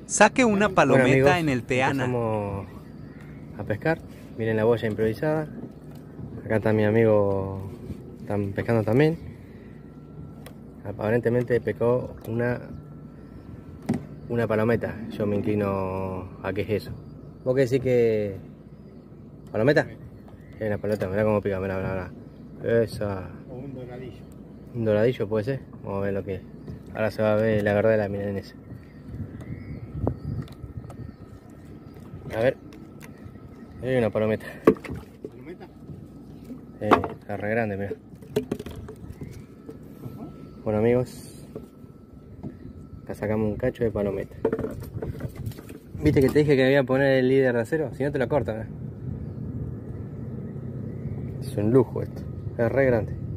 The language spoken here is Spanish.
Saque una palometa Bueno, amigos, en el peana. empezamos a pescar. Miren la boya improvisada. Acá está mi amigo, están pescando también. Aparentemente pescó una palometa. Yo me inclino a qué es eso. ¿Vos qué decís que... ¿Palometa? Es una palometa, mirá cómo pica, mirá. Esa... O un doradillo. ¿Un doradillo puede ser? Vamos a ver lo que es. Ahora se va a ver la verdad de la milanesa. A ver. Hay una palometa. ¿Palometa? Está re grande, mira. Bueno, amigos, acá sacamos un cacho de palometa. ¿Viste que te dije que debía poner el líder de acero? Si no te lo cortan. Es un lujo esto. Es re grande.